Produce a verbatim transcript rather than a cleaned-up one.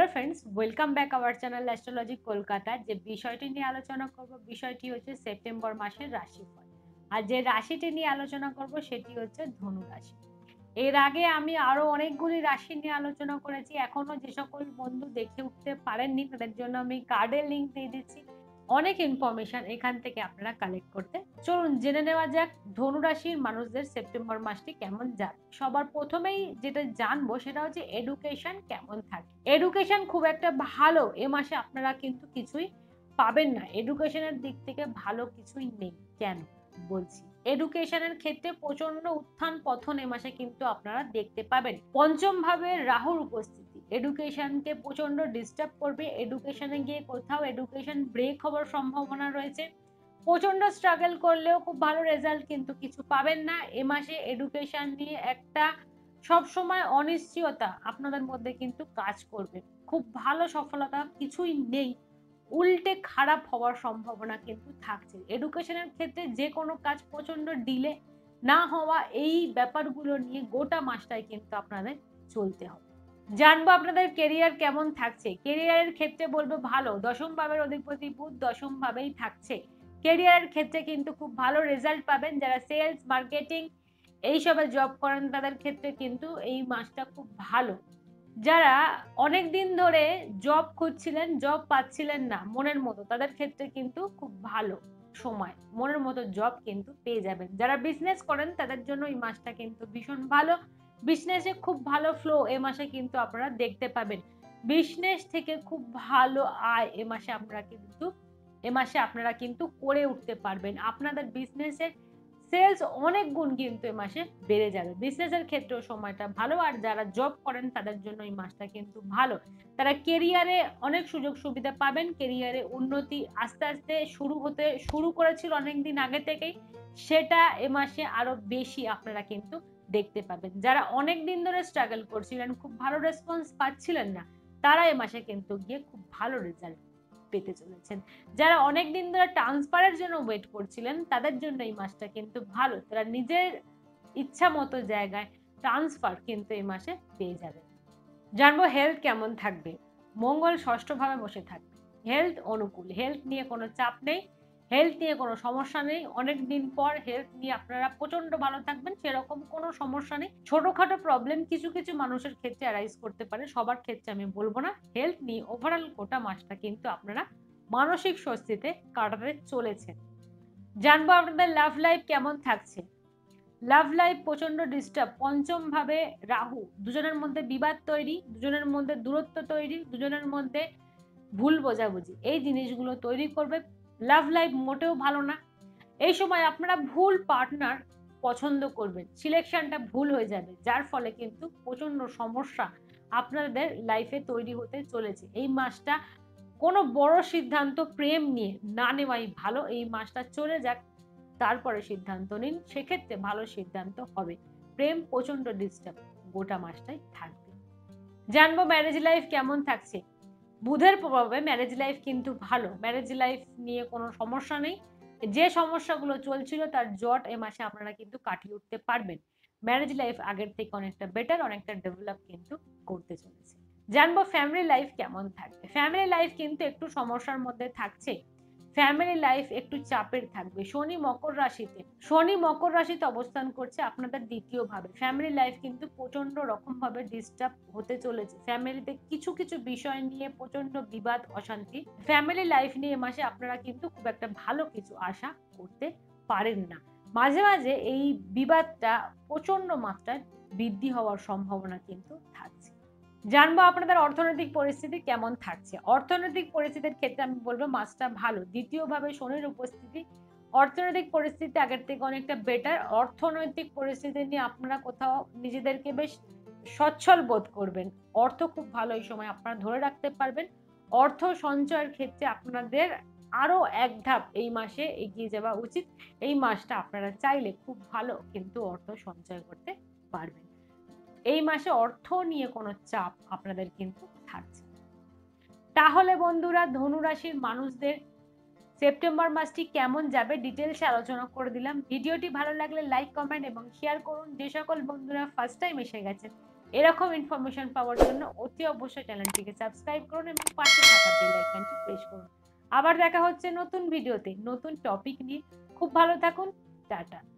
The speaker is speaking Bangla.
Hello friends, welcome back our channel astrology Kolkata. যে বিষয়টি নিয়ে আলোচনা করব বিষয়টি হচ্ছে সেপ্টেম্বর মাসের রাশিফল। আর যে রাশিটি নিয়ে আলোচনা করব সেটি হচ্ছে ধনু রাশি। এর আগে আমি আরো অনেকগুলি রাশি নিয়ে আলোচনা করেছি। এখনো যে সকল বন্ধু দেখে উঠতে পারেননি তাদের জন্য আমি কার্ডের লিঙ্ক দিয়ে দিচ্ছি। অনেক ইনফরমেশন এখান থেকে আপনারা কালেক্ট করতে চলুন জেনে নেওয়া যাক ধনু রাশির মানুষদের সেপ্টেম্বর মাসটি কেমন যাবে। সবার প্রথমেই যেটা জানবো সেটা হচ্ছে এডুকেশন কেমন থাকে। এডুকেশন খুব একটা ভালো এ মাসে আপনারা কিন্তু কিছুই পাবেন না। এডুকেশনের দিক থেকে ভালো কিছুই নেই। কেন বলছি, এডুকেশনের ক্ষেত্রে প্রচন্ড উত্থান পতন এ মাসে কিন্তু আপনারা দেখতে পাবেন। পঞ্চম ভাবে রাহুর উপস্থিতি এডুকেশনকে প্রচন্ড ডিস্টার্ব করবে। এডুকেশনে গিয়ে কোথাও এডুকেশন ব্রেক হওয়ার সম্ভাবনা রয়েছে। প্রচন্ড স্ট্রাগল করলেও খুব ভালো রেজাল্ট কিন্তু কিছু পাবেন না এ মাসে। এডুকেশন নিয়ে একটা সব সময় অনিশ্চয়তা আপনাদের মধ্যে কিন্তু কাজ করবে। খুব ভালো সফলতা কিছুই নেই, উল্টে খারাপ হওয়ার সম্ভাবনা কিন্তু থাকছে। এডুকেশনের ক্ষেত্রে যে কোনো কাজ প্রচন্ড ডিলে না হওয়া, এই ব্যাপারগুলো নিয়ে গোটা মাসটাই কিন্তু আপনাদের চলতে হবে। জানবো আপনাদের কেরিয়ার কেমন থাকছে। কেরিয়ারের ক্ষেত্রে বলবো ভালো। দশম ভাবের অধিপতি বুধ দশম ভাবেই থাকছে। কেরিয়ারের ক্ষেত্রে কিন্তু খুব ভালো রেজাল্ট পাবেন। যারা সেলস মার্কেটিং এইসবে জব করেন তাদের ক্ষেত্রে কিন্তু এই মাসটা খুব ভালো। যারা অনেক দিন ধরে জব খুঁজছিলেন, জব পাচ্ছিলেন না মনের মতো, তাদের ক্ষেত্রে কিন্তু খুব ভালো সময়, মনের মতো জব কিন্তু পেয়ে যাবেন। যারা বিজনেস করেন তাদের জন্য এই মাসটা কিন্তু ভীষণ ভালো। বিজনেসে খুব ভালো ফ্লো এ মাসে কিন্তু আপনারা দেখতে পাবেন। বিজনেস থেকে খুব ভালো আয় এ মাসে আপনারা কিন্তু এ মাসে আপনারা কিন্তু করে উঠতে পারবেন। আপনাদের বিজনেসের সেলস অনেক গুণ কিন্তু এই মাসে বেড়ে যাবে। বিজনেসের ক্ষেত্রেও সময়টা ভালো। আর যারা জব করেন তাদের জন্য এই মাসটা কিন্তু ভালো। তারা কেরিয়ারে অনেক সুযোগ সুবিধা পাবেন। কেরিয়ারে উন্নতি আস্তে আস্তে শুরু হতে শুরু করেছিল অনেকদিন আগে থেকেই, সেটা এ মাসে আরো বেশি আপনারা কিন্তু দেখতে পাবেন। যারা অনেক দিন ধরে স্ট্রাগল করছিলেন, খুব ভালো রেসপন্স পাচ্ছিলেন না, তারা এ মাসে কিন্তু গিয়ে খুব ভালো রেজাল্ট পেতে চলেছেন। যারা অনেক দিন ধরে ট্রান্সফারের জন্য ওয়েট করছিলেন তাদের জন্য এই মাসটা কিন্তু ভালো। তারা নিজের ইচ্ছা মতো জায়গায় ট্রান্সফার কিন্তু এই মাসে পেয়ে যাবে। জানবো হেলথ কেমন থাকবে। মঙ্গল ষষ্ঠ ভাবে বসে থাকবে। হেলথ অনুকূল, হেলথ নিয়ে কোনো চাপ নেই, হেলথ নিয়ে কোনো সমস্যা নেই। অনেক দিন পর হেলথ নিয়ে আপনারা প্রচন্ড ভালো থাকবেন, সেরকম কোনো সমস্যা নেই। ছোটখাটো প্রবলেম কিছু কিছু মানুষের ক্ষেত্রে অ্যারাইজ করতে পারে, সবার ক্ষেত্রে আমি বলবো না। হেলথ নিয়ে ওভারঅল গোটা মাসটা কিন্তু আপনারা মানসিক স্বস্তিতে কাটাতে চলেছেন। জানবো আপনাদের লাভ লাইফ কেমন থাকছে। লাভ লাইফ প্রচন্ড ডিস্টার্ব। পঞ্চম ভাবে রাহু, দুজনের মধ্যে বিবাদ তৈরি, দুজনের মধ্যে দূরত্ব তৈরি, দুজনের মধ্যে ভুল বোঝাবুঝি, এই জিনিসগুলো তৈরি করবে। লাভ লাইফ মোটেও ভালো না। এই সময় আপনারা ভুল পার্টনার পছন্দ করবেন, সিলেকশনটা ভুল হয়ে যাবে, যার ফলে কিন্তু প্রচন্ড সমস্যা আপনাদের লাইফে তৈরি হতে চলেছে। এই মাসটা কোনো বড় সিদ্ধান্ত প্রেম নিয়ে না নেওয়াই ভালো। এই মাসটা চলে যাক, তারপরে সিদ্ধান্ত নিন, সেক্ষেত্রে ভালো সিদ্ধান্ত হবে। প্রেম প্রচন্ড ডিস্টার্ব গোটা মাসটাই থাকবে। জানবো ম্যারেজ লাইফ কেমন থাকছে। বুধের প্রভাবে ম্যারেজ লাইফ কিন্তু ভালো। ম্যারেজ লাইফ নিয়ে কোনো সমস্যা নেই। যে সমস্যাগুলো চলছিল তার জট এ মাসে আপনারা কিন্তু কাটিয়ে উঠতে পারবেন। ম্যারেজ লাইফ আগের থেকে অনেকটা বেটার, অনেকটা ডেভেলপ কিন্তু করতে চলেছে। জানবো ফ্যামিলি লাইফ কেমন থাকবে। ফ্যামিলি লাইফ কিন্তু একটু সমস্যার মধ্যে থাকছে। ফ্যামিলি লাইফ একটু চাপের থাকবে। শনি মকর রাশিতে শনি মকর রাশিতে অবস্থান করছে আপনাদের দ্বিতীয় ভাবে। ফ্যামিলি লাইফ কিন্তু প্রচন্ড রকম ভাবে ডিস্টার্ব হতে চলেছে। ফ্যামিলিতে কিছু কিছু বিষয় নিয়ে প্রচন্ড বিবাদ অশান্তি। ফ্যামিলি লাইফ নিয়ে মাসে আপনারা কিন্তু খুব একটা ভালো কিছু আশা করতে পারেন না। মাঝে মাঝে এই বিবাদটা প্রচন্ড মাত্রায় বৃদ্ধি হওয়ার সম্ভাবনা কিন্তু থাকছে। জানবো আপনাদের অর্থনৈতিক পরিস্থিতি কেমন থাকছে। অর্থনৈতিক পরিস্থিতির ক্ষেত্রে আমি বলবো মাসটা ভালো। দ্বিতীয়ভাবে শনির উপস্থিতি, অর্থনৈতিক পরিস্থিতি আগের থেকে অনেকটা বেটার। অর্থনৈতিক পরিস্থিতি নিয়ে আপনারা কোথাও নিজেদেরকে বেশ সচ্ছল বোধ করবেন। অর্থ খুব ভালো এই সময় আপনারা ধরে রাখতে পারবেন। অর্থ সঞ্চয়ের ক্ষেত্রে আপনাদের আরো এক ধাপ এই মাসে এগিয়ে যাওয়া উচিত। এই মাসটা আপনারা চাইলে খুব ভালো কিন্তু অর্থ সঞ্চয় করতে পারবেন। এই মাসে অর্থ নিয়ে কোনো চাপ আপনাদের কিন্তু থাকছে। তাহলে বন্ধুরা ধনু রাশির মানুষদের সেপ্টেম্বর মাসটি কেমন যাবে ডিটেলসে আলোচনা করে দিলাম। ভিডিওটি ভালো লাগলে লাইক কমেন্ট এবং শেয়ার করুন। যে সকল বন্ধুরা ফার্স্ট টাইম এসে গেছেন এরকম ইনফরমেশন পাওয়ার জন্য অতি অবশ্যই চ্যানেলটিকে সাবস্ক্রাইব করুন এবং পাশে থাকা বেল আইকনটি প্রেস করুন। আবার দেখা হচ্ছে নতুন ভিডিওতে নতুন টপিক নিয়ে। খুব ভালো থাকুন। টাটা।